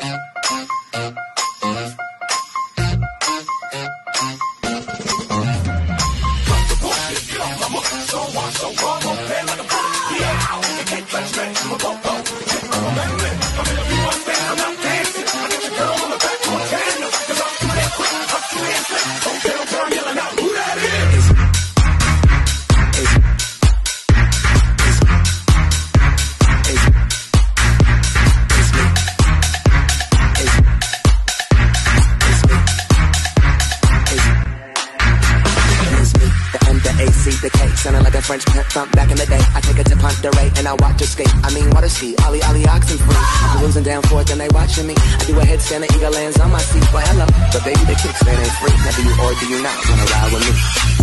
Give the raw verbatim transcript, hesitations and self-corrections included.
French pimp from back in the day. I take her to Ponderay and I watch her skate. I mean water ski, ollie ollie oxen free. I'm losing down forth and they watching me. I do a headstand and eagle lands on my seat. Well hello, but baby the kickstand ain't free. Now do you or do you not wanna ride with me?